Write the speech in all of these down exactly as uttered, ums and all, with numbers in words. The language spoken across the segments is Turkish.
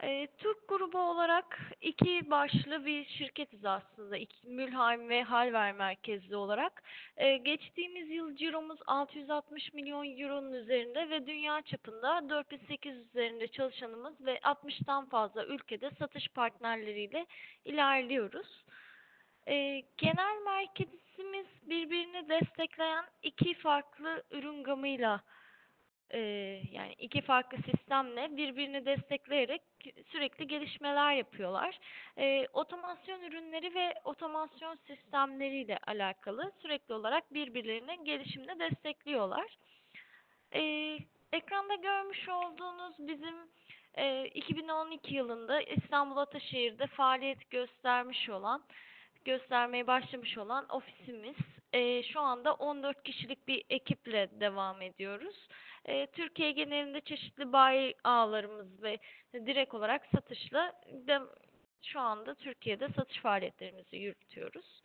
Eee, Türk grubu olarak iki başlı bir şirketiz aslında. İki, Mülheim ve Halver merkezli olarak. Eee, geçtiğimiz yıl ciromuz altı yüz altmış milyon euronun üzerinde ve dünya çapında dört bin sekiz yüz üzerinde çalışanımız ve altmıştan fazla ülkede satış partnerleriyle ilerliyoruz. Eee, genel merkezimiz birbirini destekleyen iki farklı ürün gamıyla ee, yani iki farklı sistemle birbirini destekleyerek sürekli gelişmeler yapıyorlar. Ee, otomasyon ürünleri ve otomasyon sistemleriyle alakalı sürekli olarak birbirlerinin gelişimini destekliyorlar. Ee, Ekranda görmüş olduğunuz bizim e, iki bin on iki yılında İstanbul Ataşehir'de faaliyet göstermiş olan, göstermeye başlamış olan ofisimiz. E, şu anda on dört kişilik bir ekiple devam ediyoruz. E, Türkiye genelinde çeşitli bayi ağlarımız ve direkt olarak satışla de, şu anda Türkiye'de satış faaliyetlerimizi yürütüyoruz.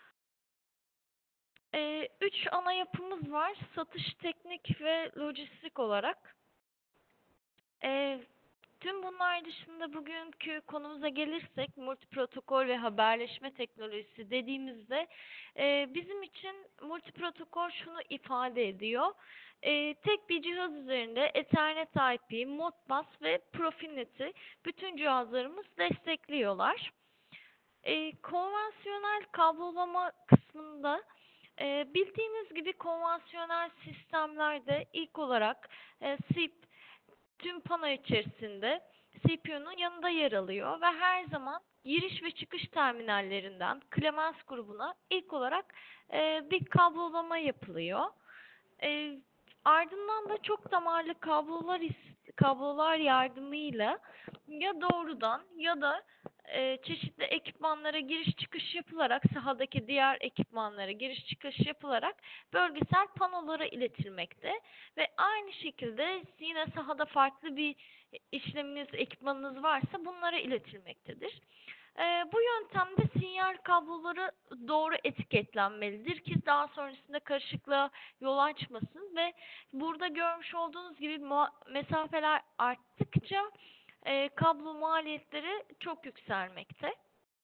E, üç ana yapımız var. Satış, teknik ve lojistik olarak. E, Tüm bunlar dışında bugünkü konumuza gelirsek multiprotokol ve haberleşme teknolojisi dediğimizde e, bizim için multiprotokol şunu ifade ediyor. E, tek bir cihaz üzerinde Ethernet I P, Modbus ve Profinet'i bütün cihazlarımız destekliyorlar. E, konvansiyonel kablolama kısmında e, bildiğimiz gibi konvansiyonel sistemlerde ilk olarak e, S I P tüm pano içerisinde C P U'nun yanında yer alıyor ve her zaman giriş ve çıkış terminallerinden Clemens grubuna ilk olarak e, bir kablolama yapılıyor. E, Ardından da çok damarlı kablolar kablolar yardımıyla ya doğrudan ya da e, çeşitli ekipmanlara giriş çıkış yapılarak sahadaki diğer ekipmanlara giriş çıkış yapılarak bölgesel panolara iletilmekte ve aynı şekilde yine sahada farklı bir işleminiz, ekipmanınız varsa bunlara iletilmektedir. Ee, bu yöntemde sinyal kabloları doğru etiketlenmelidir ki daha sonrasında karışıklığa yol açmasın ve burada görmüş olduğunuz gibi mesafeler arttıkça e, kablo maliyetleri çok yükselmekte.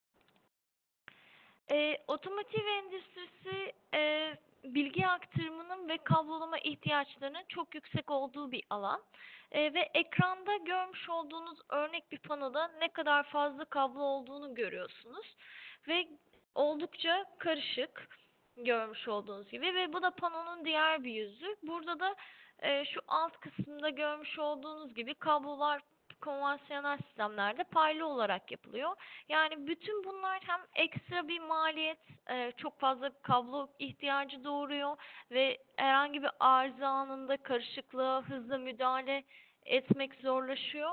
E, otomotiv endüstrisi e, bilgi aktarımının ve kablolama ihtiyaçlarının çok yüksek olduğu bir alan. E, ve ekranda görmüş olduğunuz örnek bir panoda ne kadar fazla kablo olduğunu görüyorsunuz. Ve oldukça karışık görmüş olduğunuz gibi ve bu da panonun diğer bir yüzü. Burada da e, şu alt kısımda görmüş olduğunuz gibi kablolar konvansiyonel sistemlerde paylı olarak yapılıyor. Yani bütün bunlar hem ekstra bir maliyet, e, çok fazla kablo ihtiyacı doğuruyor ve herhangi bir arıza anında karışıklığa hızlı müdahale etmek zorlaşıyor.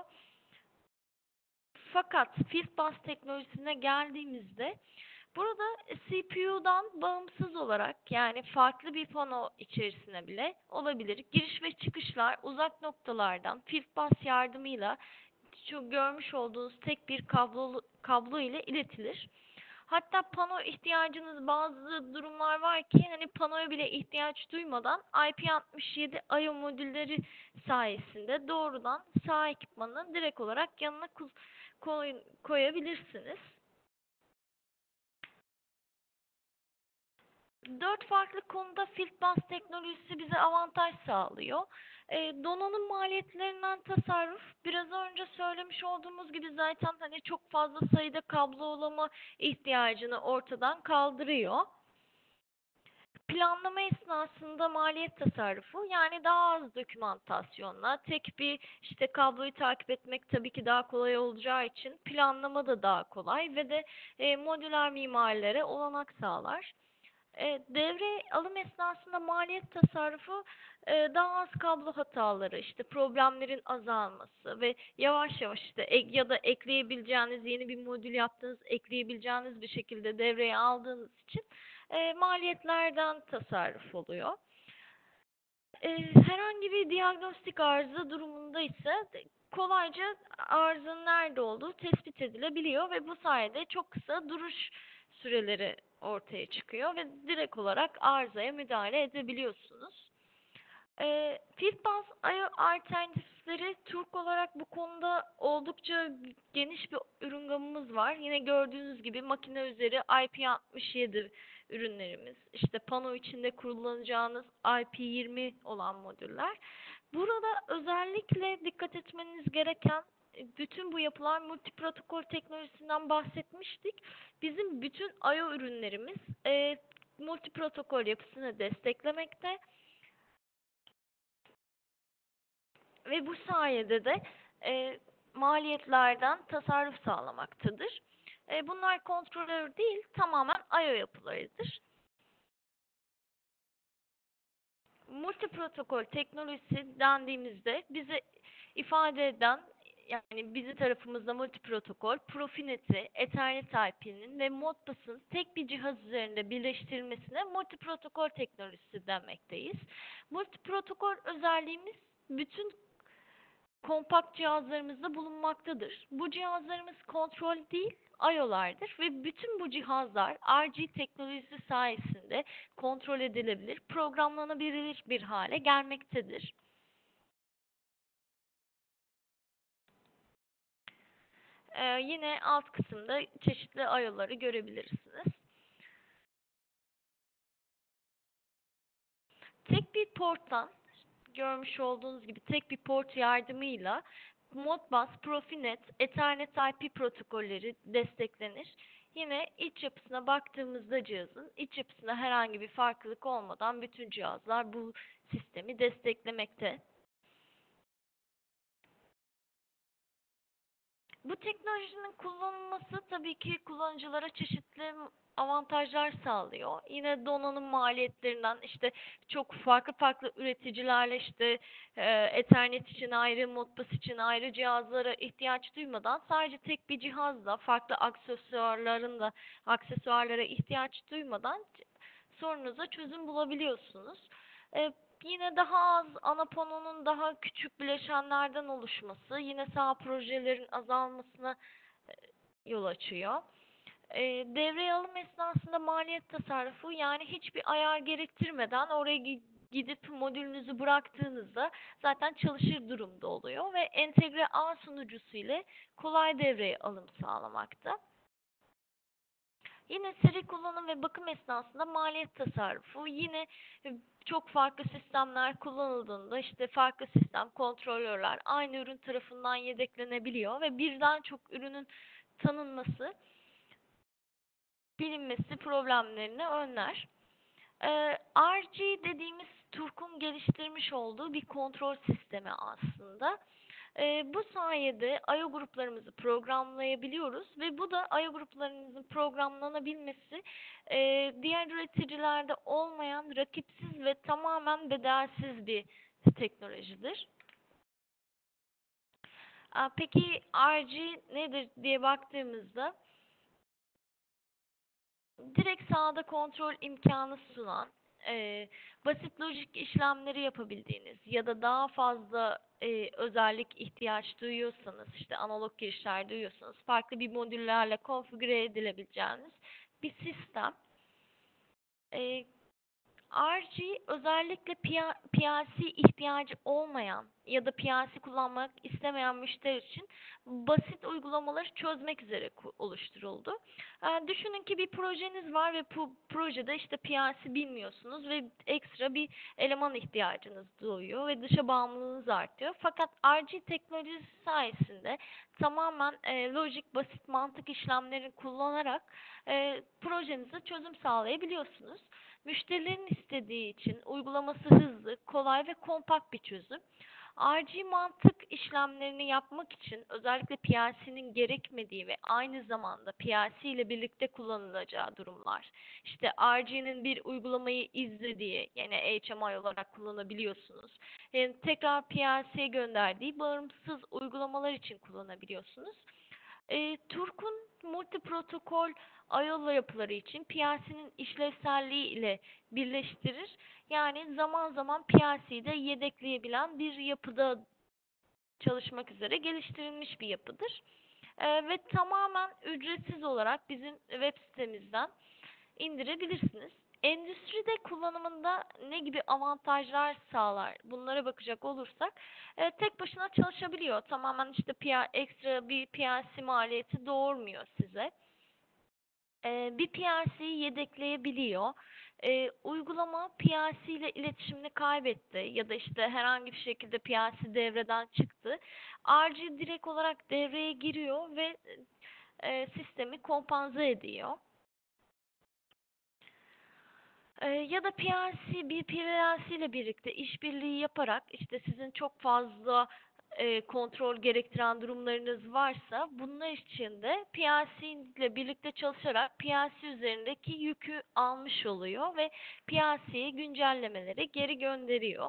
Fakat Fieldbus teknolojisine geldiğimizde burada C P U'dan bağımsız olarak yani farklı bir pano içerisine bile olabilir. Giriş ve çıkışlar uzak noktalardan Fieldbus yardımıyla şu görmüş olduğunuz tek bir kablo, kablo ile iletilir. Hatta pano ihtiyacınız bazı durumlar var ki hani panoya bile ihtiyaç duymadan I P altmış yedi I O modülleri sayesinde doğrudan sağ ekipmanın direkt olarak yanına koy, koyabilirsiniz. Dört farklı konuda Fieldbus teknolojisi bize avantaj sağlıyor. E, donanım maliyetlerinden tasarruf. Biraz önce söylemiş olduğumuz gibi zaten hani çok fazla sayıda kablolama ihtiyacını ortadan kaldırıyor. Planlama esnasında maliyet tasarrufu yani daha az dokümantasyonla tek bir işte kabloyu takip etmek tabii ki daha kolay olacağı için planlama da daha kolay ve de e, modüler mimarilere olanak sağlar. E, devre alım esnasında maliyet tasarrufu e, daha az kablo hataları, işte problemlerin azalması ve yavaş yavaş işte ek, ya da ekleyebileceğiniz yeni bir modül yaptığınız, ekleyebileceğiniz bir şekilde devreye aldığınız için e, maliyetlerden tasarruf oluyor. E, herhangi bir diagnostik arıza durumunda ise kolayca arızanın nerede olduğu tespit edilebiliyor ve bu sayede çok kısa duruş süreleri ortaya çıkıyor ve direkt olarak arızaya müdahale edebiliyorsunuz. E, Fieldbus I O alternatifleri Türk olarak bu konuda oldukça geniş bir ürün gamımız var. Yine gördüğünüz gibi makine üzeri I P altmış yedi ürünlerimiz. İşte pano içinde kullanacağınız I P yirmi olan modüller. Burada özellikle dikkat etmeniz gereken e, bütün bu yapılar multiprotokol teknolojisinden bahsetmiştik. Bizim bütün I O ürünlerimiz e, multiprotokol yapısını desteklemekte. Ve bu sayede de e, maliyetlerden tasarruf sağlamaktadır. E, bunlar kontrolör değil, tamamen I O yapılarıdır. Multiprotokol teknolojisi dendiğimizde bize ifade eden, yani bizim tarafımızda multiprotokol, Profinet'i, Ethernet I P'nin ve Modbus'un tek bir cihaz üzerinde birleştirilmesine multiprotokol teknolojisi demekteyiz. Multiprotokol özelliğimiz bütün kompakt cihazlarımızda bulunmaktadır. Bu cihazlarımız kontrol değil, I O'lardır ve bütün bu cihazlar R G teknolojisi sayesinde kontrol edilebilir, programlanabilir bir hale gelmektedir. Ee, yine alt kısımda çeşitli I O'ları görebilirsiniz. Tek bir porttan, görmüş olduğunuz gibi tek bir port yardımıyla Modbus, Profinet, Ethernet I P protokolleri desteklenir. Yine iç yapısına baktığımızda cihazın iç yapısında herhangi bir farklılık olmadan bütün cihazlar bu sistemi desteklemekte. Bu teknolojinin kullanılması tabii ki kullanıcılara çeşitli avantajlar sağlıyor. Yine donanım maliyetlerinden işte çok farklı farklı üreticilerle işte e, Ethernet için ayrı, Modbus için ayrı cihazlara ihtiyaç duymadan sadece tek bir cihazla farklı aksesuarların da aksesuarlara ihtiyaç duymadan sorunuza çözüm bulabiliyorsunuz. E, Yine daha az ana panonun daha küçük bileşenlerden oluşması yine sağ projelerin azalmasına e, yol açıyor. E, devreye alım esnasında maliyet tasarrufu, yani hiçbir ayar gerektirmeden oraya gidip modülünüzü bıraktığınızda zaten çalışır durumda oluyor ve entegre ağ sunucusu ile kolay devreye alım sağlamakta. Yine seri kullanım ve bakım esnasında maliyet tasarrufu, yine çok farklı sistemler kullanıldığında işte farklı sistem kontrolörler aynı ürün tarafından yedeklenebiliyor ve birden çok ürünün tanınması, bilinmesi problemlerini önler. Ee, R G dediğimiz TURK'un geliştirmiş olduğu bir kontrol sistemi aslında. Ee, bu sayede I O gruplarımızı programlayabiliyoruz ve bu da I O gruplarımızın programlanabilmesi e, diğer üreticilerde olmayan rakipsiz ve tamamen bedelsiz bir teknolojidir. Aa, peki R G nedir diye baktığımızda direkt sahada kontrol imkanı sunan, e, basit lojik işlemleri yapabildiğiniz ya da daha fazla e, özellik ihtiyaç duyuyorsanız, işte analog girişler duyuyorsanız farklı bir modüllerle konfigüre edilebileceğiniz bir sistem. E, R G özellikle P L C ihtiyacı olmayan ya da P L C kullanmak istemeyen müşteri için basit uygulamaları çözmek üzere oluşturuldu. Yani düşünün ki bir projeniz var ve bu projede işte P L C bilmiyorsunuz ve ekstra bir eleman ihtiyacınız doğuyor ve dışa bağımlılığınız artıyor. Fakat R G teknolojisi sayesinde tamamen e, lojik, basit mantık işlemlerini kullanarak e, projenize çözüm sağlayabiliyorsunuz. Müşterilerin istediği için uygulaması hızlı, kolay ve kompakt bir çözüm. R G mantık işlemlerini yapmak için özellikle P L C'nin gerekmediği ve aynı zamanda P L C ile birlikte kullanılacağı durumlar. İşte R G'nin bir uygulamayı izlediği, yani H M I olarak kullanabiliyorsunuz. Yani tekrar P L C'ye gönderdiği bağımsız uygulamalar için kullanabiliyorsunuz. E, TURK'un multiprotokol I O yapıları için P L C'nin işlevselliği ile birleştirir. Yani zaman zaman P L C'yi de yedekleyebilen bir yapıda çalışmak üzere geliştirilmiş bir yapıdır. E, ve tamamen ücretsiz olarak bizim web sitemizden indirebilirsiniz. Endüstride kullanımında ne gibi avantajlar sağlar? Bunlara bakacak olursak, e, tek başına çalışabiliyor. Tamamen işte P R, ekstra bir P L C maliyeti doğurmuyor size. E, bir P L C'yi yedekleyebiliyor. E, uygulama P L C ile iletişimini kaybetti ya da işte herhangi bir şekilde P L C devreden çıktı. R G direkt olarak devreye giriyor ve e, sistemi kompanze ediyor. Ee, ya da P L C, bir P L C ile birlikte işbirliği yaparak işte sizin çok fazla e, kontrol gerektiren durumlarınız varsa bunlar için de P L C ile birlikte çalışarak P L C üzerindeki yükü almış oluyor ve P L C'ye güncellemeleri geri gönderiyor.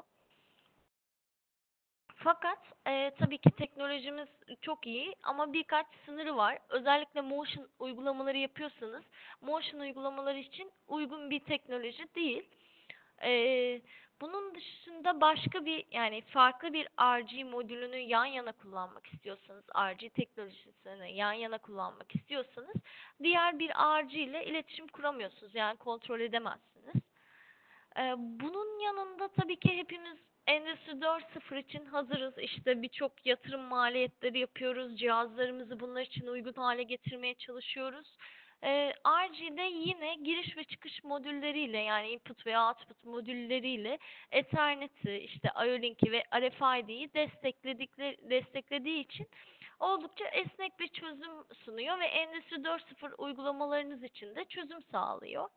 Fakat e, tabii ki teknolojimiz çok iyi ama birkaç sınırı var. Özellikle motion uygulamaları yapıyorsanız motion uygulamaları için uygun bir teknoloji değil. E, Bunun dışında başka bir yani farklı bir R G modülünü yan yana kullanmak istiyorsanız, R G teknolojisini yan yana kullanmak istiyorsanız diğer bir R G ile iletişim kuramıyorsunuz. Yani kontrol edemezsiniz. Ee, bunun yanında tabii ki hepimiz Endüstri dört nokta sıfır için hazırız. İşte birçok yatırım maliyetleri yapıyoruz. Cihazlarımızı bunlar için uygun hale getirmeye çalışıyoruz. Ee, R G'de yine giriş ve çıkış modülleriyle yani input ve output modülleriyle Ethernet'i, işte I O Link'i ve R F I D'yi destekledikleri, desteklediği için oldukça esnek bir çözüm sunuyor ve Endüstri dört nokta sıfır uygulamalarınız için de çözüm sağlıyor.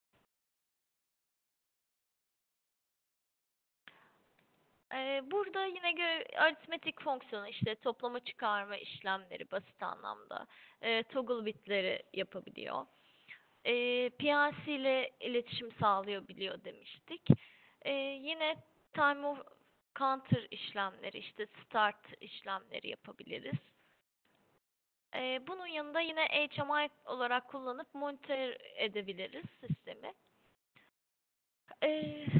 Ee, burada yine göre aritmetik fonksiyonu işte toplama çıkarma işlemleri basit anlamda e, toggle bitleri yapabiliyor. E, P L C ile iletişim sağlayabiliyor demiştik. E, yine time of counter işlemleri işte start işlemleri yapabiliriz. E, bunun yanında yine H M I olarak kullanıp monitör edebiliriz sistemi. E,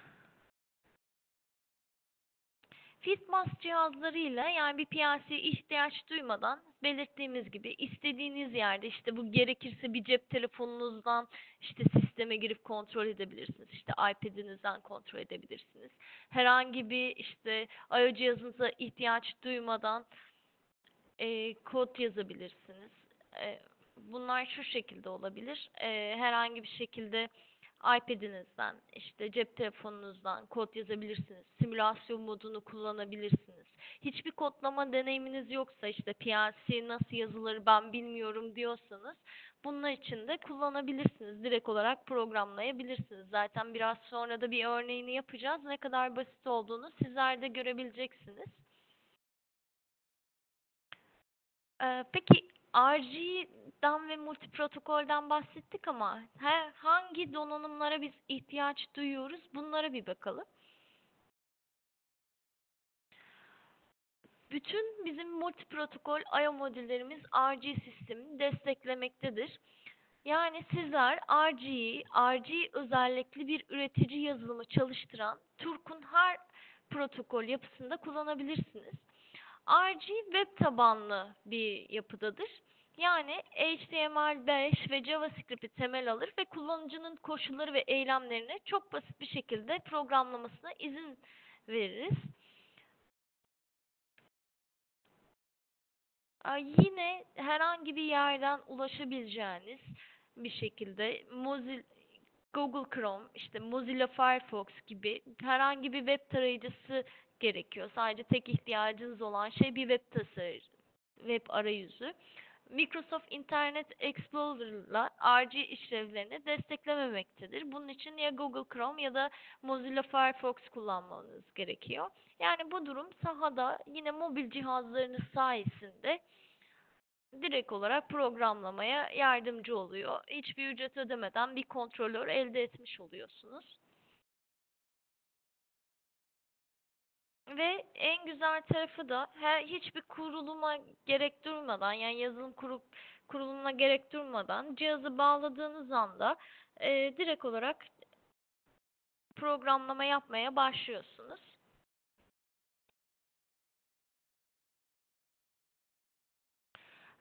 Fitmas cihazlarıyla yani bir P L C'ye ihtiyaç duymadan belirttiğimiz gibi istediğiniz yerde işte bu gerekirse bir cep telefonunuzdan işte sisteme girip kontrol edebilirsiniz. İşte iPad'inizden kontrol edebilirsiniz. Herhangi bir işte I O cihazınıza ihtiyaç duymadan e, kod yazabilirsiniz. E, bunlar şu şekilde olabilir. E, herhangi bir şekilde iPad'inizden, işte cep telefonunuzdan kod yazabilirsiniz. Simülasyon modunu kullanabilirsiniz. Hiçbir kodlama deneyiminiz yoksa işte P L C nasıl yazılır ben bilmiyorum diyorsanız bunlar için de kullanabilirsiniz. Direkt olarak programlayabilirsiniz. Zaten biraz sonra da bir örneğini yapacağız. Ne kadar basit olduğunu sizler de görebileceksiniz. Ee, peki R G'den ve multiprotokolden bahsettik ama her, hangi donanımlara biz ihtiyaç duyuyoruz? Bunlara bir bakalım. Bütün bizim multiprotokol I O modüllerimiz R G sistemini desteklemektedir. Yani sizler R G'yi, R G özellikli bir üretici yazılımı çalıştıran Turk'un her protokol yapısında kullanabilirsiniz. R G web tabanlı bir yapıdadır. Yani H T M L beş ve JavaScript'i temel alır ve kullanıcının koşulları ve eylemlerini çok basit bir şekilde programlamasına izin veririz. Yine herhangi bir yerden ulaşabileceğiniz bir şekilde Mozilla, Google Chrome, işte Mozilla Firefox gibi herhangi bir web tarayıcısı gerekiyor. Sadece tek ihtiyacınız olan şey bir web tasarı, web arayüzü. Microsoft Internet Explorer'la R G işlevlerini desteklememektedir. Bunun için ya Google Chrome ya da Mozilla Firefox kullanmanız gerekiyor. Yani bu durum sahada yine mobil cihazlarınız sayesinde direkt olarak programlamaya yardımcı oluyor. Hiçbir ücret ödemeden bir kontrolör elde etmiş oluyorsunuz. Ve en güzel tarafı da her hiçbir kuruluma gerek durmadan yani yazılım kuru, kurulumuna gerek durmadan cihazı bağladığınız anda e, direkt olarak programlama yapmaya başlıyorsunuz.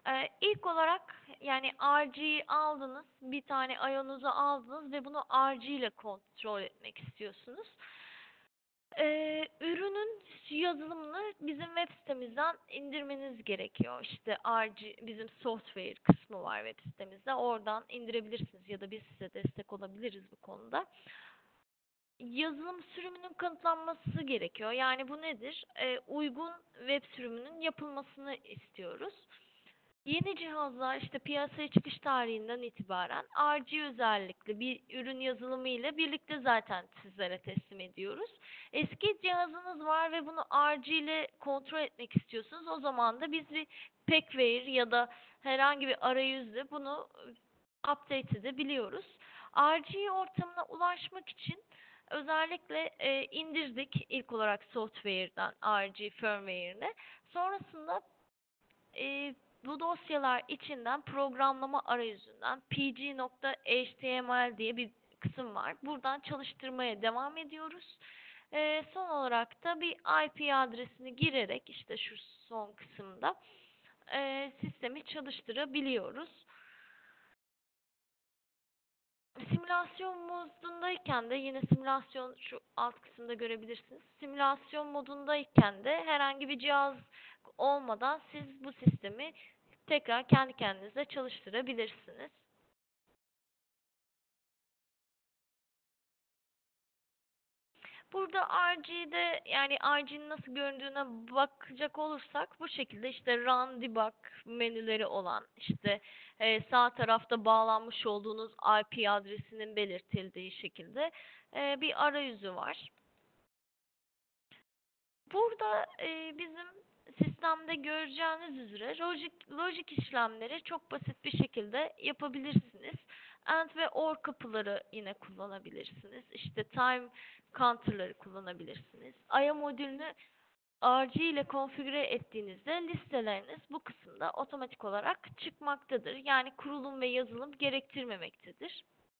Ee, ilk olarak yani R G'yi aldınız, bir tane ionunuzu aldınız ve bunu R G ile kontrol etmek istiyorsunuz. Ee, ürünün yazılımını bizim web sitemizden indirmeniz gerekiyor. İşte R G, bizim software kısmı var web sitemizde. Oradan indirebilirsiniz ya da biz size destek olabiliriz bu konuda. Yazılım sürümünün kanıtlanması gerekiyor. Yani bu nedir? Ee, uygun web sürümünün yapılmasını istiyoruz. Yeni cihazlar işte piyasaya çıkış tarihinden itibaren R G özellikli bir ürün yazılımı ile birlikte zaten sizlere teslim ediyoruz. Eski cihazınız var ve bunu R G ile kontrol etmek istiyorsunuz. O zaman da biz bir packware ya da herhangi bir arayüzle bunu update edebiliyoruz. R G ortamına ulaşmak için özellikle e, indirdik ilk olarak software'dan R G firmware'ini. Sonrasında e, bu dosyalar içinden programlama arayüzünden p g nokta h t m l diye bir kısım var. Buradan çalıştırmaya devam ediyoruz. E, son olarak da bir I P adresini girerek işte şu son kısımda e, sistemi çalıştırabiliyoruz. Simülasyon modundayken de yine simülasyon şu alt kısımda görebilirsiniz. Simülasyon modundayken de herhangi bir cihaz olmadan siz bu sistemi tekrar kendi kendinize çalıştırabilirsiniz. Burada R G'de yani R G'nin nasıl göründüğüne bakacak olursak bu şekilde işte Run Debug menüleri olan işte e, sağ tarafta bağlanmış olduğunuz I P adresinin belirtildiği şekilde e, bir arayüzü var. Burada e, bizim sistemde göreceğiniz üzere lojik, lojik işlemleri çok basit bir şekilde yapabilirsiniz. And ve or kapıları yine kullanabilirsiniz. İşte time counter'ları kullanabilirsiniz. I A modülünü R G ile konfigüre ettiğinizde listeleriniz bu kısımda otomatik olarak çıkmaktadır. Yani kurulum ve yazılım gerektirmemektedir.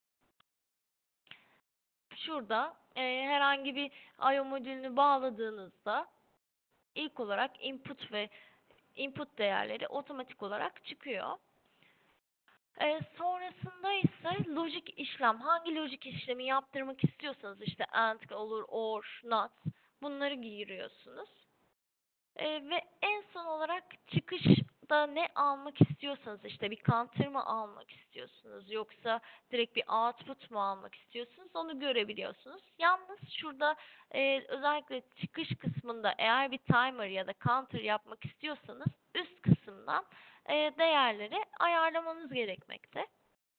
Şurada e, herhangi bir I O modülünü bağladığınızda ilk olarak input ve input değerleri otomatik olarak çıkıyor. Ee, sonrasında ise lojik işlem. Hangi lojik işlemi yaptırmak istiyorsanız işte and olur, or, not bunları giriyorsunuz. Ee, ve en son olarak çıkışta ne almak istiyorsanız işte bir counter mı almak istiyorsunuz yoksa direkt bir output mu almak istiyorsunuz onu görebiliyorsunuz. Yalnız şurada e, özellikle çıkış kısmında eğer bir timer ya da counter yapmak istiyorsanız üst kısımdan e, değerleri ayarlamanız gerekmekte.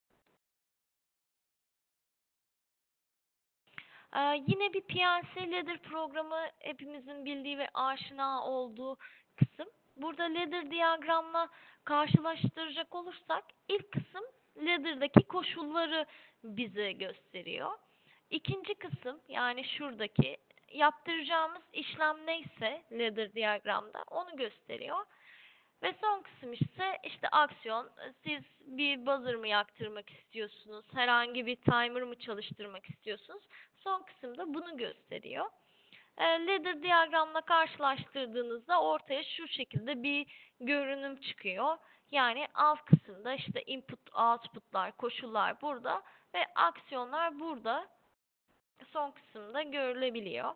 Ee, yine bir P L C ladder programı hepimizin bildiği ve aşina olduğu kısım. Burada ladder diyagramla karşılaştıracak olursak ilk kısım ladder'daki koşulları bize gösteriyor. İkinci kısım yani şuradaki yaptıracağımız işlem neyse ladder diyagramda onu gösteriyor. Ve son kısım ise işte aksiyon. Siz bir buzzer mı yaktırmak istiyorsunuz? Herhangi bir timer mı çalıştırmak istiyorsunuz? Son kısımda bunu gösteriyor. E, ladder diyagramla karşılaştırdığınızda ortaya şu şekilde bir görünüm çıkıyor. Yani alt kısımda işte input, output'lar, koşullar burada ve aksiyonlar burada. Son kısımda görülebiliyor.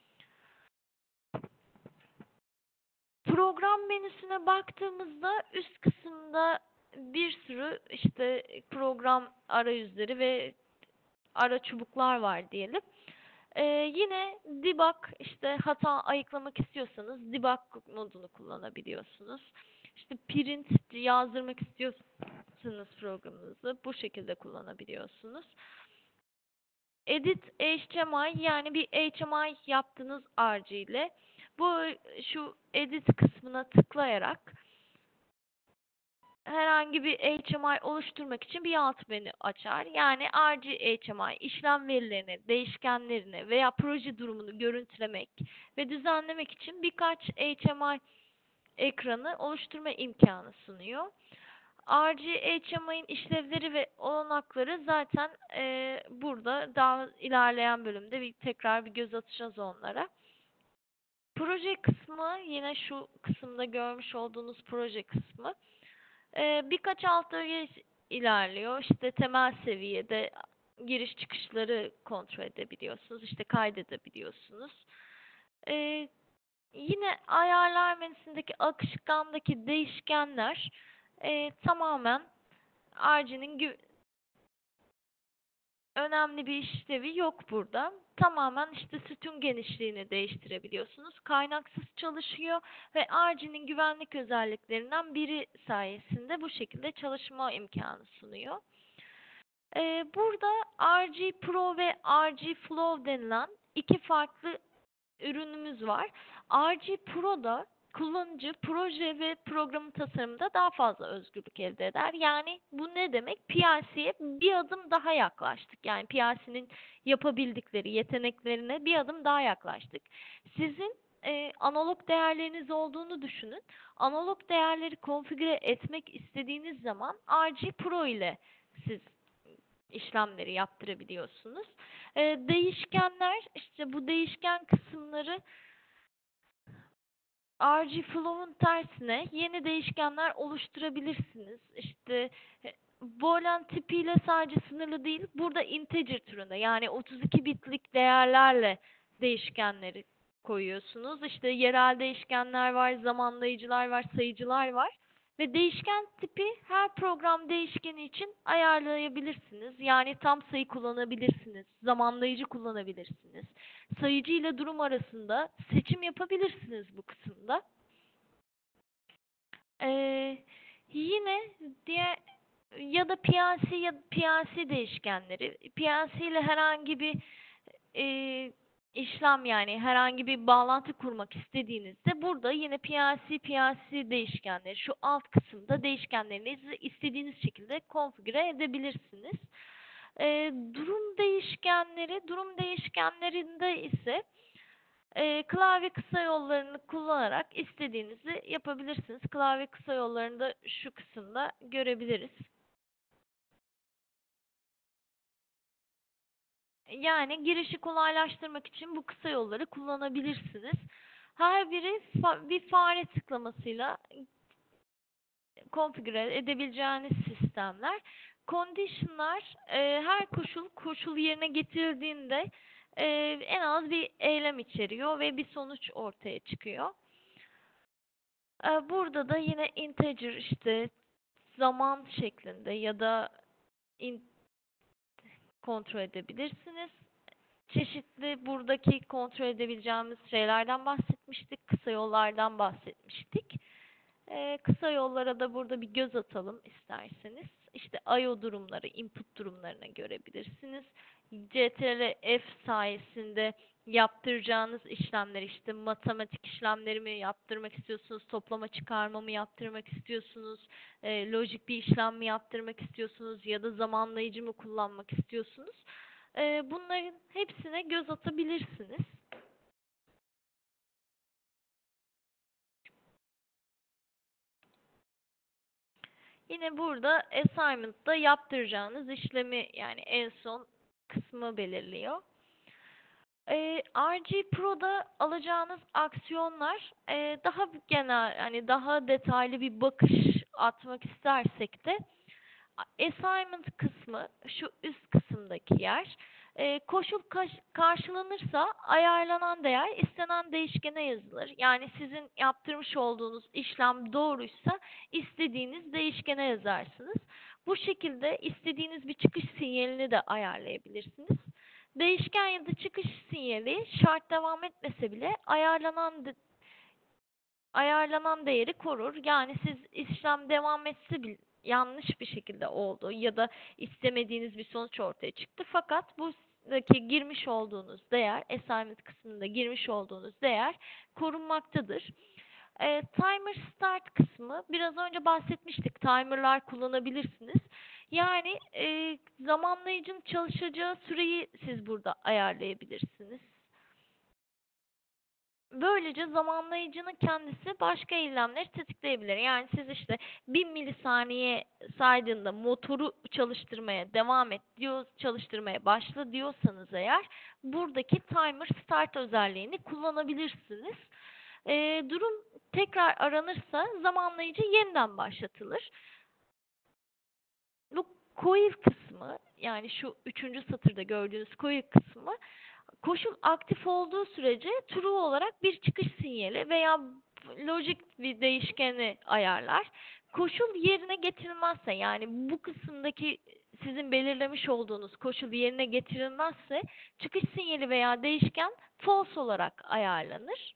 Program menüsüne baktığımızda üst kısımda bir sürü işte program arayüzleri ve ara çubuklar var diyelim. Ee, yine debug işte hata ayıklamak istiyorsanız debug modunu kullanabiliyorsunuz. İşte print yazdırmak istiyorsanız programınızı bu şekilde kullanabiliyorsunuz. Edit H T M L yani bir H T M L yaptığınız R G ile bu şu edit kısmına tıklayarak herhangi bir H T M L oluşturmak için bir alt menü açar. Yani R G H T M L işlem verilerini, değişkenlerini veya proje durumunu görüntülemek ve düzenlemek için birkaç H T M L ekranı oluşturma imkanı sunuyor. R G H T M L'in işlevleri ve olanakları zaten e, burada daha ilerleyen bölümde bir tekrar bir göz atacağız onlara. Proje kısmı yine şu kısımda görmüş olduğunuz proje kısmı. Ee, birkaç alt öge ilerliyor. İşte temel seviyede giriş çıkışları kontrol edebiliyorsunuz. İşte kaydedebiliyorsunuz. Ee, Yine ayarlar menüsündeki akışkandaki değişkenler e, tamamen R G'nin gü- önemli bir işlevi yok burada. Tamamen işte sütun genişliğini değiştirebiliyorsunuz. Kaynaksız çalışıyor ve R G'nin güvenlik özelliklerinden biri sayesinde bu şekilde çalışma imkanı sunuyor. Ee, burada R G Pro ve R G Flow denilen iki farklı ürünümüz var. R G Pro'da kullanıcı proje ve programı tasarımında daha fazla özgürlük elde eder. Yani bu ne demek? P L C'ye bir adım daha yaklaştık. Yani P L C'nin yapabildikleri yeteneklerine bir adım daha yaklaştık. Sizin e, analog değerleriniz olduğunu düşünün. Analog değerleri konfigüre etmek istediğiniz zaman R G Pro ile siz işlemleri yaptırabiliyorsunuz. E, değişkenler, işte bu değişken kısımları R G Flow'un tersine yeni değişkenler oluşturabilirsiniz. İşte e, Boolean tipiyle sadece sınırlı değil, burada integer türünde yani otuz iki bitlik değerlerle değişkenleri koyuyorsunuz. İşte yerel değişkenler var, zamanlayıcılar var, sayıcılar var. Ve değişken tipi her program değişkeni için ayarlayabilirsiniz. Yani tam sayı kullanabilirsiniz, zamanlayıcı kullanabilirsiniz. Sayıcı ile durum arasında seçim yapabilirsiniz bu kısımda. Ee, Yine diğer ya da P L C ya P L C değişkenleri. P L C ile herhangi bir e, işlem yani herhangi bir bağlantı kurmak istediğinizde burada yine P L C P L C değişkenleri şu alt kısımda değişkenlerinizi istediğiniz şekilde konfigüre edebilirsiniz. E, durum değişkenleri, durum değişkenlerinde ise e, klavye kısa yollarını kullanarak istediğinizi yapabilirsiniz. Klavye kısa yollarını da şu kısımda görebiliriz. Yani girişi kolaylaştırmak için bu kısa yolları kullanabilirsiniz. Her biri fa bir fare tıklamasıyla konfigüre edebileceğiniz sistemler. Condition'lar e, her koşul koşul yerine getirildiğinde e, en az bir eylem içeriyor ve bir sonuç ortaya çıkıyor. E, burada da yine integer işte zaman şeklinde ya da in kontrol edebilirsiniz. Çeşitli buradaki kontrol edebileceğimiz şeylerden bahsetmiştik. Kısa yollardan bahsetmiştik. Ee, kısa yollara da burada bir göz atalım isterseniz. İşte I O durumları, input durumlarına görebilirsiniz. C T R L F sayesinde yaptıracağınız işlemler işte matematik işlemleri mi yaptırmak istiyorsunuz, toplama çıkarma mı yaptırmak istiyorsunuz, e, lojik bir işlem mi yaptırmak istiyorsunuz ya da zamanlayıcı mı kullanmak istiyorsunuz. E, bunların hepsine göz atabilirsiniz. Yine burada assignment'ta yaptıracağınız işlemi yani en son kısmı belirliyor. Ee, R G Pro'da alacağınız aksiyonlar e, daha genel hani daha detaylı bir bakış atmak istersek de assignment kısmı şu üst kısımdaki yer. E, koşul karşılanırsa ayarlanan değer istenen değişkene yazılır. Yani sizin yaptırmış olduğunuz işlem doğruysa istediğiniz değişkene yazarsınız. Bu şekilde istediğiniz bir çıkış sinyalini de ayarlayabilirsiniz. Değişken ya da çıkış sinyali şart devam etmese bile ayarlanan de ayarlanan değeri korur. Yani siz işlem devam etse bile yanlış bir şekilde oldu ya da istemediğiniz bir sonuç ortaya çıktı. Fakat buradaki girmiş olduğunuz değer, assignment kısmında girmiş olduğunuz değer korunmaktadır. E, timer start kısmı biraz önce bahsetmiştik. Timer'lar kullanabilirsiniz. Yani e, zamanlayıcının çalışacağı süreyi siz burada ayarlayabilirsiniz. Böylece zamanlayıcının kendisi başka eylemleri tetikleyebilir. Yani siz işte bir milisaniye saydığında motoru çalıştırmaya devam et diyor, çalıştırmaya başla diyorsanız eğer buradaki timer start özelliğini kullanabilirsiniz. Ee, durum tekrar aranırsa zamanlayıcı yeniden başlatılır. Bu coil kısmı, yani şu üçüncü satırda gördüğünüz coil kısmı, koşul aktif olduğu sürece true olarak bir çıkış sinyali veya logic bir değişkeni ayarlar. Koşul yerine getirilmezse, yani bu kısımdaki sizin belirlemiş olduğunuz koşul yerine getirilmezse çıkış sinyali veya değişken false olarak ayarlanır.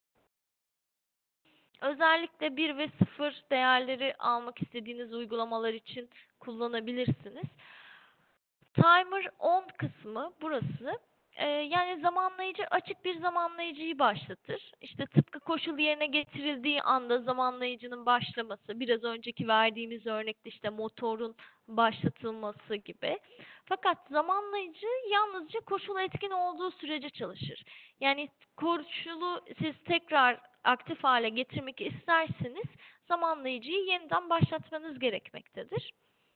Özellikle bir ve sıfır değerleri almak istediğiniz uygulamalar için kullanabilirsiniz. Timer on kısmı burası. Ee, yani zamanlayıcı açık bir zamanlayıcıyı başlatır. İşte tıpkı koşul yerine getirildiği anda zamanlayıcının başlaması, biraz önceki verdiğimiz örnekte işte motorun başlatılması gibi. Fakat zamanlayıcı yalnızca koşul etkin olduğu sürece çalışır. Yani koşulu siz tekrar aktif hale getirmek isterseniz zamanlayıcıyı yeniden başlatmanız gerekmektedir.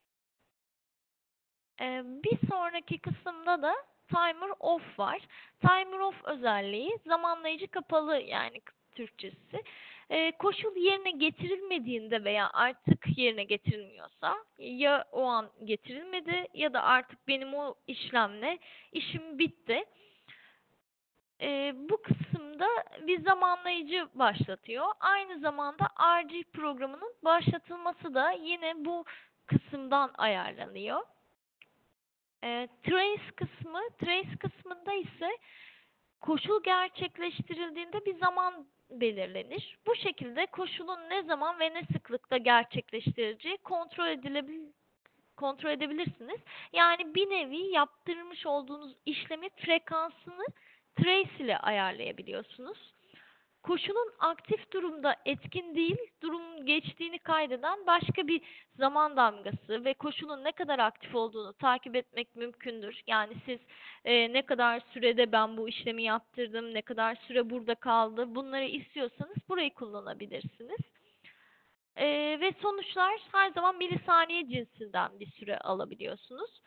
Ee, bir sonraki kısımda da timer off var. Timer off özelliği zamanlayıcı kapalı, yani Türkçesi. Ee, koşul yerine getirilmediğinde veya artık yerine getirilmiyorsa, ya o an getirilmedi ya da artık benim o işlemle işim bitti. Ee, bu kısımda bir zamanlayıcı başlatıyor. Aynı zamanda R G programının başlatılması da yine bu kısımdan ayarlanıyor. E, trace kısmı, trace kısmında ise koşul gerçekleştirildiğinde bir zaman belirlenir. Bu şekilde koşulun ne zaman ve ne sıklıkta gerçekleştirileceği kontrol edilebilir, kontrol edebilirsiniz. Yani bir nevi yaptırmış olduğunuz işlemin frekansını trace ile ayarlayabiliyorsunuz. Koşulun aktif durumda etkin değil, durumun geçtiğini kaydeden başka bir zaman damgası ve koşulun ne kadar aktif olduğunu takip etmek mümkündür. Yani siz e, ne kadar sürede ben bu işlemi yaptırdım, ne kadar süre burada kaldı, bunları istiyorsanız burayı kullanabilirsiniz. E, ve sonuçlar her zaman milisaniye cinsinden bir süre alabiliyorsunuz.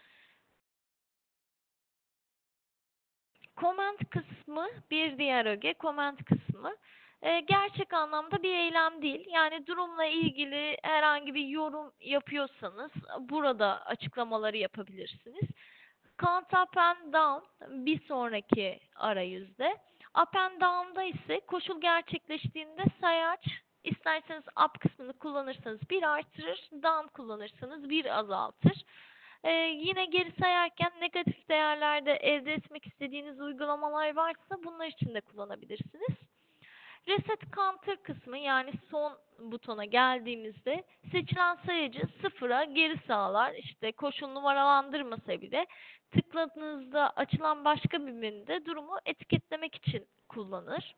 Comment kısmı bir diğer öge, comment kısmı. E, gerçek anlamda bir eylem değil. Yani durumla ilgili herhangi bir yorum yapıyorsanız burada açıklamaları yapabilirsiniz. Count up and down bir sonraki arayüzde. Up and down'da ise koşul gerçekleştiğinde sayaç, isterseniz up kısmını kullanırsanız bir artırır, down kullanırsanız bir azaltır. Ee, yine geri sayarken negatif değerlerde elde etmek istediğiniz uygulamalar varsa bunlar için de kullanabilirsiniz. Reset counter kısmı, yani son butona geldiğimizde seçilen sayıcı sıfıra geri sağlar. İşte koşul numaralandırmasa bile tıkladığınızda açılan başka bir menüde durumu etiketlemek için kullanır.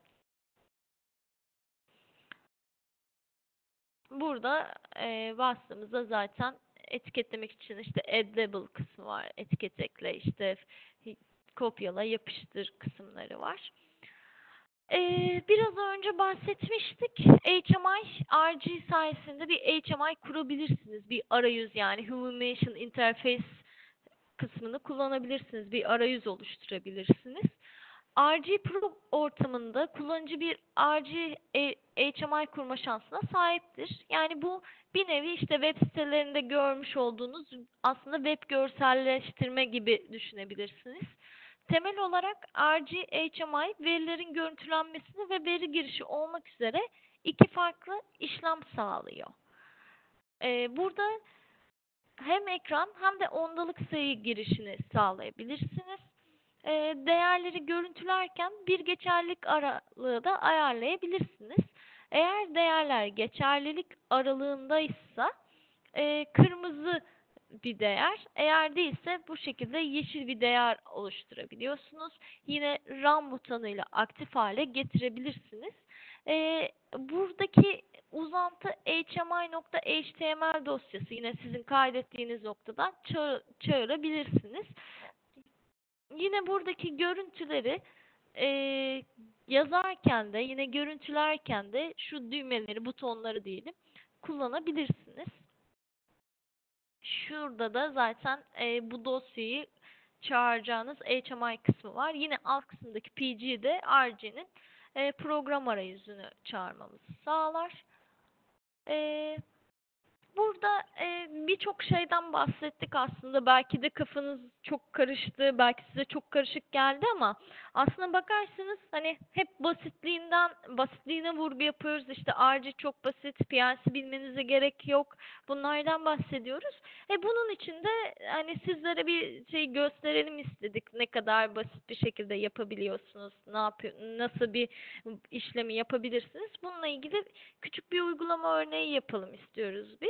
Burada e, bastığımızda zaten etiketlemek için işte add label kısmı var. Etiket ekle, işte kopyala, yapıştır kısımları var. Ee, biraz önce bahsetmiştik. H M I, R G sayesinde bir H M I kurabilirsiniz. Bir arayüz, yani Human Interface kısmını kullanabilirsiniz. Bir arayüz oluşturabilirsiniz. R G Pro ortamında kullanıcı bir R G H M I kurma şansına sahiptir. Yani bu bir nevi işte web sitelerinde görmüş olduğunuz aslında web görselleştirme gibi düşünebilirsiniz. Temel olarak R G H M I verilerin görüntülenmesini ve veri girişi olmak üzere iki farklı işlem sağlıyor. Ee, burada hem ekran hem de ondalık sayı girişini sağlayabilirsiniz. Ee, değerleri görüntülerken bir geçerlilik aralığı da ayarlayabilirsiniz. Eğer değerler geçerlilik aralığındaysa e, kırmızı bir değer, eğer değilse bu şekilde yeşil bir değer oluşturabiliyorsunuz. Yine run butonuyla aktif hale getirebilirsiniz. Ee, buradaki uzantı H M I nokta H T M L dosyası yine sizin kaydettiğiniz noktadan ça çağırabilirsiniz. Yine buradaki görüntüleri e, yazarken de yine görüntülerken de şu düğmeleri, butonları diyelim, kullanabilirsiniz. Şurada da zaten e, bu dosyayı çağıracağınız H M I kısmı var. Yine alt kısımdaki P G de R G'nin e, program arayüzünü çağırmamızı sağlar. E, burada e, birçok şeyden bahsettik aslında. Belki de kafanız çok karıştı, belki size çok karışık geldi ama aslına bakarsanız hani hep basitliğinden, basitliğine vurgu yapıyoruz. İşte R G çok basit, P L C bilmenize gerek yok. Bunlardan bahsediyoruz. E bunun için de hani sizlere bir şey gösterelim istedik. Ne kadar basit bir şekilde yapabiliyorsunuz, ne yapıyor, nasıl bir işlemi yapabilirsiniz. Bununla ilgili küçük bir uygulama örneği yapalım istiyoruz biz.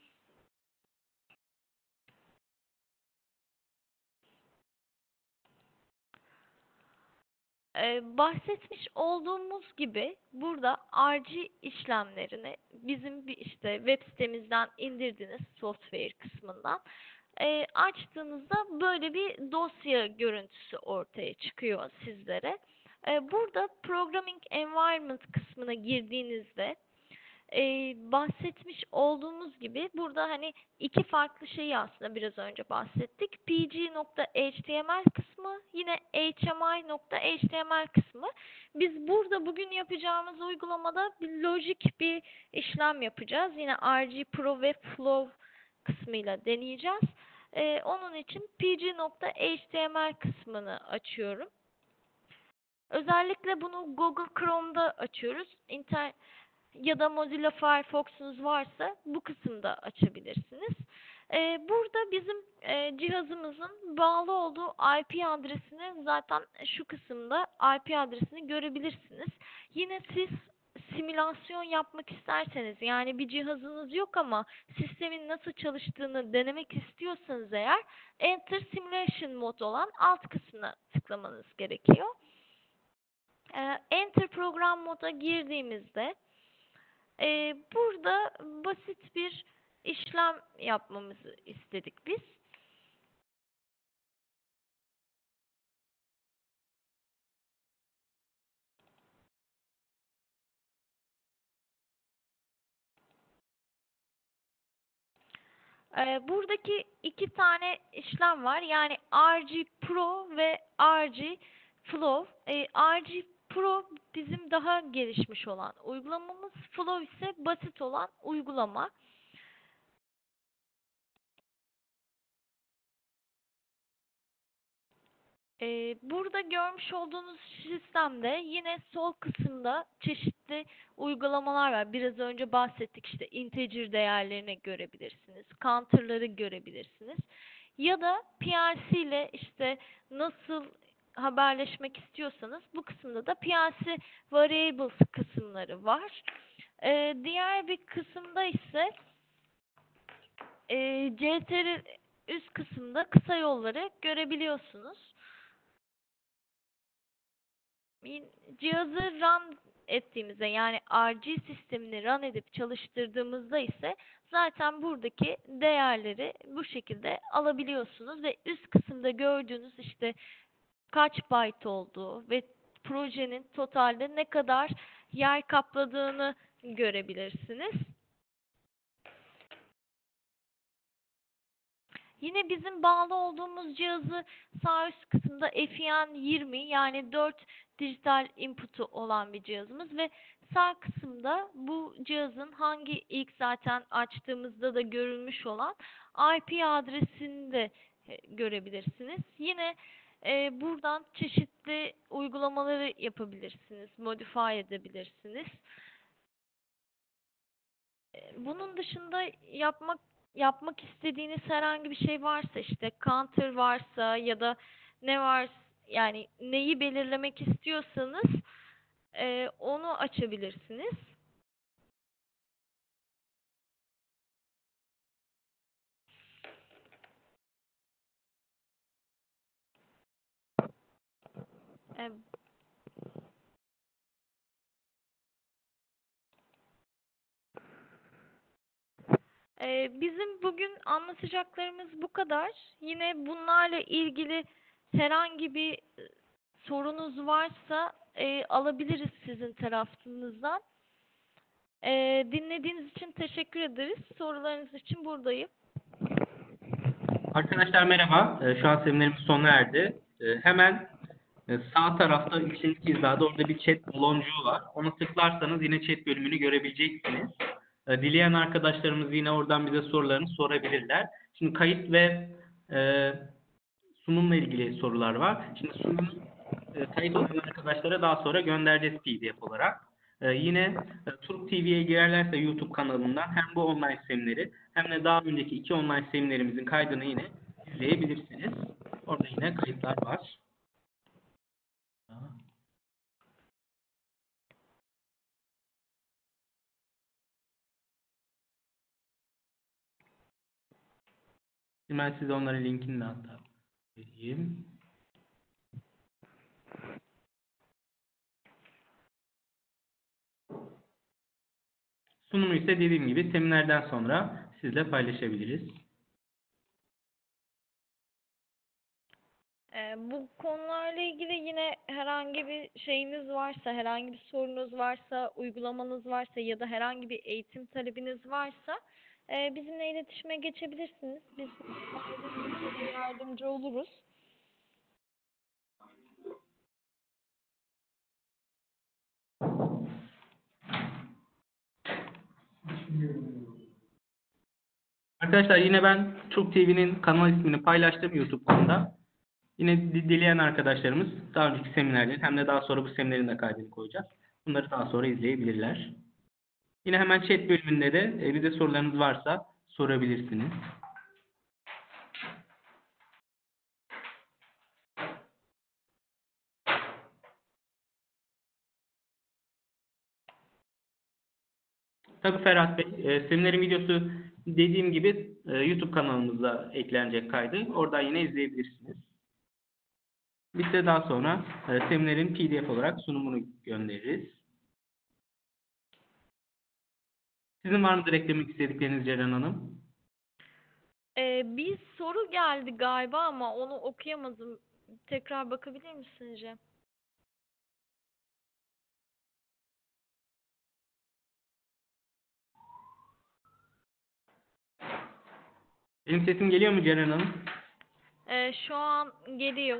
Ee, bahsetmiş olduğumuz gibi burada R G işlemlerini bizim bir işte web sitemizden indirdiğiniz software kısmından e, açtığınızda böyle bir dosya görüntüsü ortaya çıkıyor sizlere. E, burada Programming Environment kısmına girdiğinizde Ee, bahsetmiş olduğumuz gibi burada hani iki farklı şeyi aslında biraz önce bahsettik. P G nokta H T M L kısmı, yine H M I nokta H T M L kısmı. Biz burada bugün yapacağımız uygulamada bir lojik bir işlem yapacağız. Yine R G Pro ve Flow kısmıyla deneyeceğiz. Ee, onun için P G nokta H T M L kısmını açıyorum. Özellikle bunu Google Chrome'da açıyoruz. İnternet ya da Mozilla Firefox'unuz varsa bu kısımda açabilirsiniz. Ee, burada bizim e, cihazımızın bağlı olduğu I P adresini zaten şu kısımda I P adresini görebilirsiniz. Yine siz simülasyon yapmak isterseniz, yani bir cihazınız yok ama sistemin nasıl çalıştığını denemek istiyorsanız eğer Enter Simulation Mode olan alt kısmına tıklamanız gerekiyor. Ee, Enter program moda girdiğimizde Ee, burada basit bir işlem yapmamızı istedik biz. Ee, buradaki iki tane işlem var. Yani R G Pro ve R G Flow. Ee, R G Pro bizim daha gelişmiş olan uygulamamız. Flow ise basit olan uygulama. Ee, burada görmüş olduğunuz sistemde yine sol kısımda çeşitli uygulamalar var. Biraz önce bahsettik, işte integer değerlerini görebilirsiniz, counter'ları görebilirsiniz. Ya da P L C ile işte nasıl haberleşmek istiyorsanız bu kısımda da P L C variables kısımları var. Ee, diğer bir kısımda ise e, C T R L üst kısımda kısa yolları görebiliyorsunuz. Cihazı run ettiğimizde, yani R G sistemini run edip çalıştırdığımızda ise zaten buradaki değerleri bu şekilde alabiliyorsunuz ve üst kısımda gördüğünüz işte kaç byte olduğu ve projenin totalde ne kadar yer kapladığını görebilirsiniz. Yine bizim bağlı olduğumuz cihazı sağ üst kısımda F E N yirmi, yani dört dijital input'u olan bir cihazımız ve sağ kısımda bu cihazın hangi ilk zaten açtığımızda da görülmüş olan I P adresini de görebilirsiniz. Yine e, buradan çeşitli uygulamaları yapabilirsiniz, modify edebilirsiniz. Bunun dışında yapmak yapmak istediğiniz herhangi bir şey varsa, işte counter varsa ya da ne var, yani neyi belirlemek istiyorsanız e, onu açabilirsiniz. E, e, bizim bugün anlatacaklarımız bu kadar. Yine bunlarla ilgili herhangi bir e, sorunuz varsa e, alabiliriz sizin tarafınızdan. E, dinlediğiniz için teşekkür ederiz. Sorularınız için buradayım. Arkadaşlar merhaba. Ee, Şu an seminerimiz sona erdi. Ee, Hemen e, sağ tarafta üçüncü hizada orada bir chat baloncuğu var. Ona tıklarsanız yine chat bölümünü görebileceksiniz. E, dileyen arkadaşlarımız yine oradan bize sorularını sorabilirler. Şimdi kayıt ve e, sunumla ilgili sorular var. Şimdi sunum e, kayıt olan arkadaşlara daha sonra göndereceğiz P D F olarak. E, yine e, Turk T V'ye girerlerse YouTube kanalından hem bu online semineri hem de daha önceki iki online seminerimizin kaydını yine izleyebilirsiniz. Orada yine kayıtlar var. Şimdi ben size onların linkini de hatta vereyim. Sunumu ise dediğim gibi seminerden sonra sizle paylaşabiliriz. Ee, bu konularla ilgili yine herhangi bir şeyiniz varsa, herhangi bir sorunuz varsa, uygulamanız varsa ya da herhangi bir eğitim talebiniz varsa e, bizimle iletişime geçebilirsiniz. Biz size yardımcı oluruz. Arkadaşlar yine ben Turk T V'nin kanal ismini paylaştım YouTube'da. Yine di- dileyen arkadaşlarımız daha önceki seminerlerin hem de daha sonra bu seminerin de kaydını koyacağız. Bunları daha sonra izleyebilirler. Yine hemen chat bölümünde de e, bize sorularınız varsa sorabilirsiniz. Tabii Ferhat Bey, e, seminerin videosu dediğim gibi e, YouTube kanalımıza eklenecek kaydı. Oradan yine izleyebilirsiniz. Biz de daha sonra e, seminerin P D F olarak sunumunu göndeririz. Sizin var mıdır eklemek istedikleriniz Ceren Hanım? Ee, bir soru geldi galiba ama onu okuyamadım. Tekrar bakabilir misin Cem? Benim sesim geliyor mu Ceren Hanım? Ee, şu an geliyor.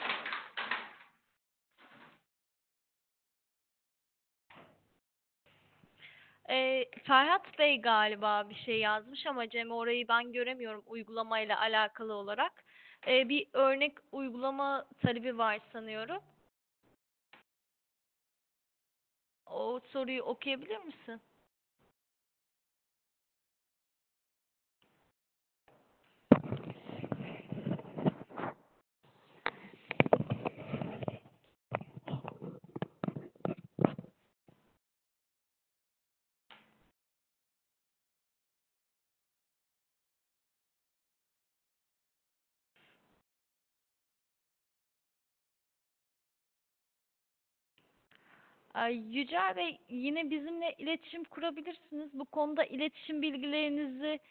Ee, Ferhat Bey galiba bir şey yazmış ama Cem orayı ben göremiyorum uygulamayla alakalı olarak. Ee, bir örnek uygulama talebi var sanıyorum. O soruyu okuyabilir misin? Ay, Yücel Bey yine bizimle iletişim kurabilirsiniz. Bu konuda iletişim bilgilerinizi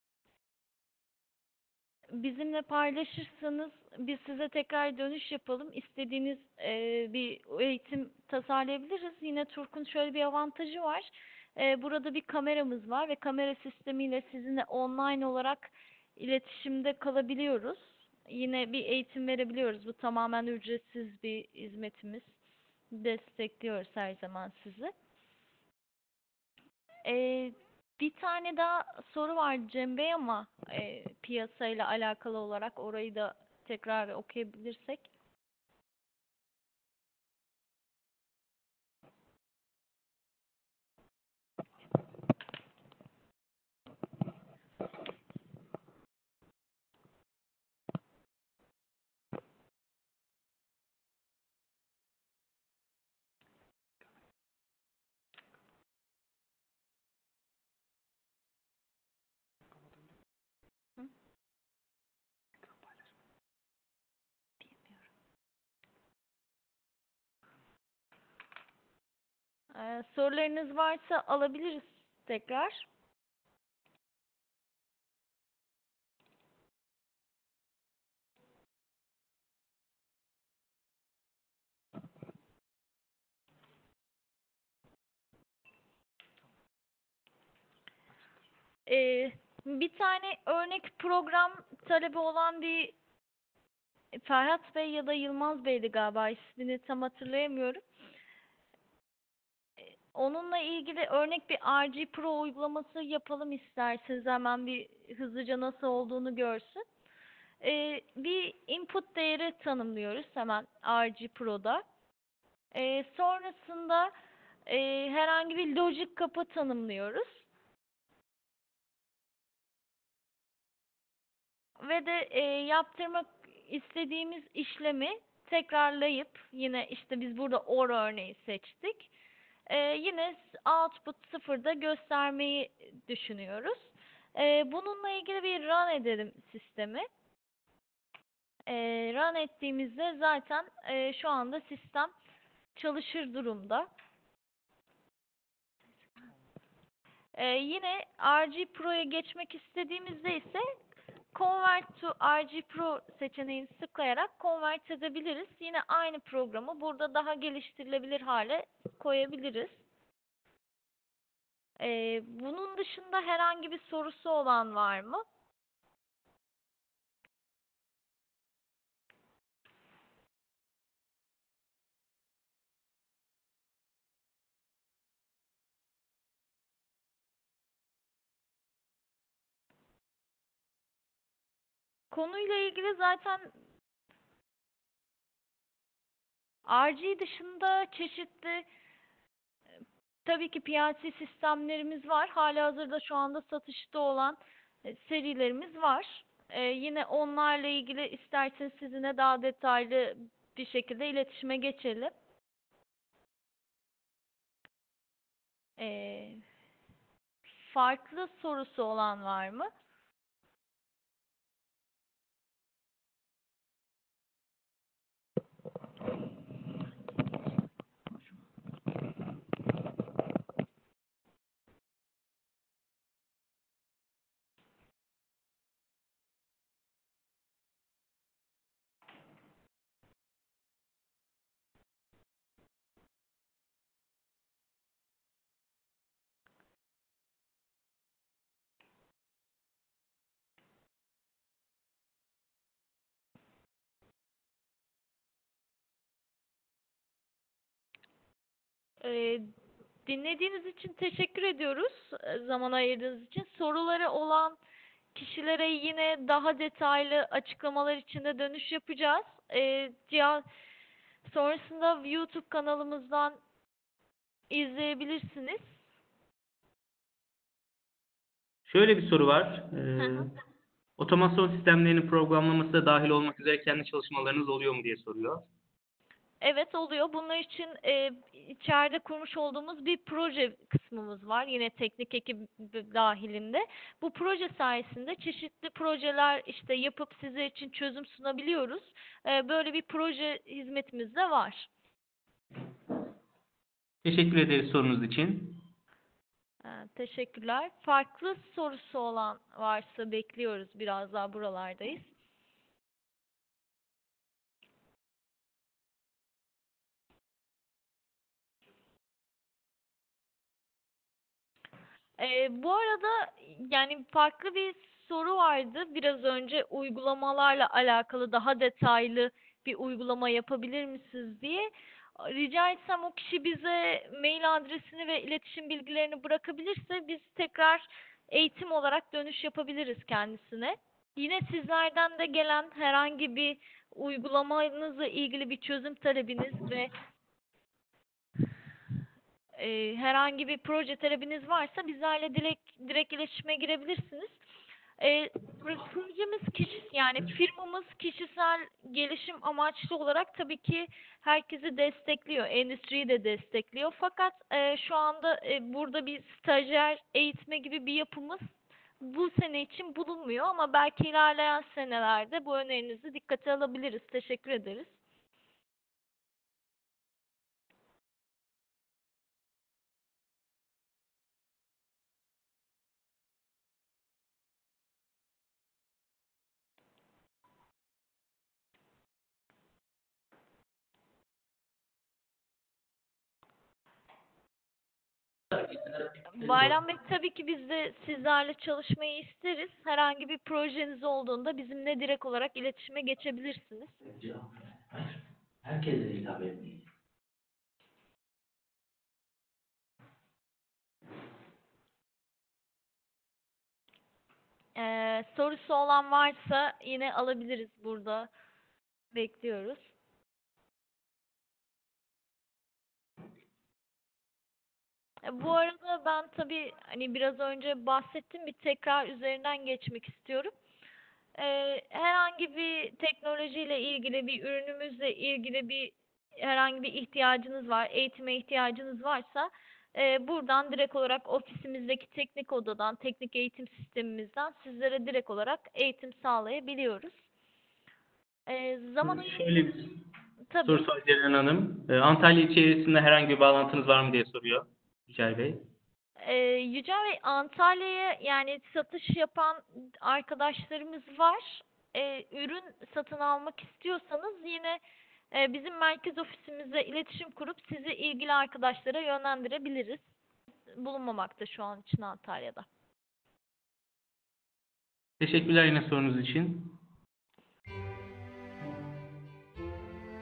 bizimle paylaşırsanız biz size tekrar dönüş yapalım. İstediğiniz e, bir eğitim tasarlayabiliriz. Yine Turk'un şöyle bir avantajı var. E, burada bir kameramız var ve kamera sistemiyle sizinle online olarak iletişimde kalabiliyoruz. Yine bir eğitim verebiliyoruz. Bu tamamen ücretsiz bir hizmetimiz. Destekliyoruz her zaman sizi. Ee, bir tane daha soru var Cem Bey ama e, piyasayla alakalı olarak orayı da tekrar okuyabilirsek. Hı? Bilmiyorum. Ee, sorularınız varsa alabiliriz tekrar. Ee, bir tane örnek program talebi olan bir Ferhat Bey ya da Yılmaz Bey'di galiba ismini tam hatırlayamıyorum. Onunla ilgili örnek bir R G Pro uygulaması yapalım isterseniz, hemen bir hızlıca nasıl olduğunu görsün. Ee, bir input değeri tanımlıyoruz hemen R G Pro'da. Ee, sonrasında e, herhangi bir logic kapı tanımlıyoruz. Ve de e, yaptırmak istediğimiz işlemi tekrarlayıp, yine işte biz burada or örneği seçtik. E, yine output sıfırda göstermeyi düşünüyoruz. E, bununla ilgili bir run edelim sistemi. E, run ettiğimizde zaten e, şu anda sistem çalışır durumda. E, yine R G Pro'ya geçmek istediğimizde ise Convert to R G Pro seçeneğini tıklayarak convert edebiliriz. Yine aynı programı burada daha geliştirilebilir hale koyabiliriz. Ee, bunun dışında herhangi bir sorusu olan var mı? Konuyla ilgili zaten R G dışında çeşitli tabii ki P L C sistemlerimiz var. Halihazırda şu anda satışta olan e, serilerimiz var. Ee, yine onlarla ilgili isterseniz sizinle daha detaylı bir şekilde iletişime geçelim. Ee, farklı sorusu olan var mı? Ee, dinlediğiniz için teşekkür ediyoruz. e, Zaman ayırdığınız için. Soruları olan kişilere yine daha detaylı açıklamalar içinde dönüş yapacağız. Ee, cihaz, sonrasında YouTube kanalımızdan izleyebilirsiniz. Şöyle bir soru var. Hı Ee, hı. otomasyon sistemlerinin programlaması da dahil olmak üzere kendi çalışmalarınız oluyor mu diye soruyor. Evet, oluyor. Bunlar için e, içeride kurmuş olduğumuz bir proje kısmımız var. Yine teknik ekip dahilinde. Bu proje sayesinde çeşitli projeler işte yapıp sizler için çözüm sunabiliyoruz. E, böyle bir proje hizmetimiz de var. Teşekkür ederiz sorunuz için. E, teşekkürler. Farklı sorusu olan varsa bekliyoruz. Biraz daha buralardayız. Ee, bu arada yani farklı bir soru vardı. Biraz önce uygulamalarla alakalı daha detaylı bir uygulama yapabilir misiniz diye. Rica etsem o kişi bize mail adresini ve iletişim bilgilerini bırakabilirse biz tekrar eğitim olarak dönüş yapabiliriz kendisine. Yine sizlerden de gelen herhangi bir uygulamanızla ilgili bir çözüm talebiniz ve e, herhangi bir proje talebiniz varsa bizlerle direkt direkt iletişime girebilirsiniz. E, projemiz kişi yani firmamız kişisel gelişim amaçlı olarak tabii ki herkesi destekliyor, endüstriyi de destekliyor. Fakat e, şu anda e, burada bir stajyer eğitme gibi bir yapımız bu sene için bulunmuyor ama belki ilerleyen senelerde bu önerinizi dikkate alabiliriz. Teşekkür ederiz. Bayram Bey, tabii ki biz de sizlerle çalışmayı isteriz. Herhangi bir projeniz olduğunda bizimle direkt olarak iletişime geçebilirsiniz. Herkese hitap etmeyiz. Ee, sorusu olan varsa yine alabiliriz burada. Bekliyoruz. E, Bu arada ben tabii hani biraz önce bahsettim, bir tekrar üzerinden geçmek istiyorum. Ee, herhangi bir teknolojiyle ilgili, bir ürünümüzle ilgili bir herhangi bir ihtiyacınız var, eğitime ihtiyacınız varsa e, buradan direkt olarak ofisimizdeki teknik odadan, teknik eğitim sistemimizden sizlere direkt olarak eğitim sağlayabiliyoruz. E, zaman ayır Şöyle bir soru tabii. sor Ceren Hanım. Ee, Antalya içerisinde herhangi bir bağlantınız var mı diye soruyor Yücel Bey. Ee, Yücel Bey, Antalya'ya yani satış yapan arkadaşlarımız var. Ee, ürün satın almak istiyorsanız yine e, bizim merkez ofisimizle iletişim kurup sizi ilgili arkadaşlara yönlendirebiliriz. Bulunmamakta şu an için Antalya'da. Teşekkürler yine sorunuz için.